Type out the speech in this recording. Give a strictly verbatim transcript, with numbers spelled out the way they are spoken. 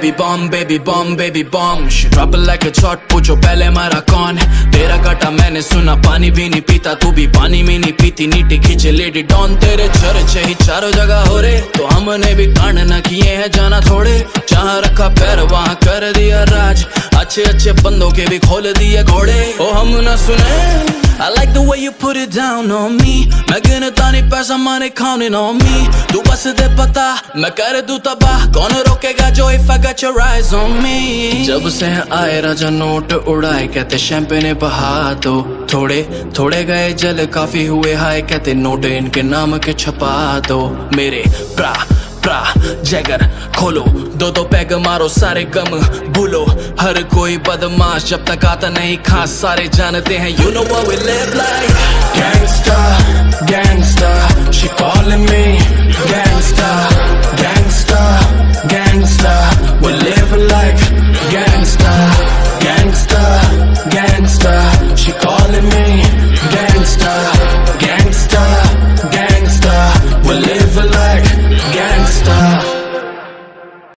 baby bomb, baby bomb, baby bomb. She drop it like a shot, पूछो पहले मारा कौन है तेरा काटा मैंने सुना पानी भी नहीं पीता तू भी पानी में नहीं पीती नीटी खींचे लेडी डॉन तेरे चर्चे ही चारों जगह हो रे तो हमने भी कांड न किए हैं जाना थोड़े जहाँ रखा पैर वहाँ कर दिया राज अच्छे अच्छे बंदों के भी खोल दिए घोड़े ओ हम न सुने I like the way you put it down on me मैं गिनता नहीं पैसा money counting on me तू बस दे पता मैं कर दूं तबाह कौन रोकेगा जो if I got your eyes on me जब से आए राजा नोट उड़ाए कहते शैंपेन बहा दो थोड़े थोड़े गए जल काफी हुए हाय कहते नोट इनके नाम के छपा दो मेरे प्रा प्रा जैगर खोलो दो दो पैग मारो सारे गम भूलो हर कोई बदमाश जब तक आता नहीं खास सारे जानते हैं you know what we live like gangsta gangsta she calling me gangsta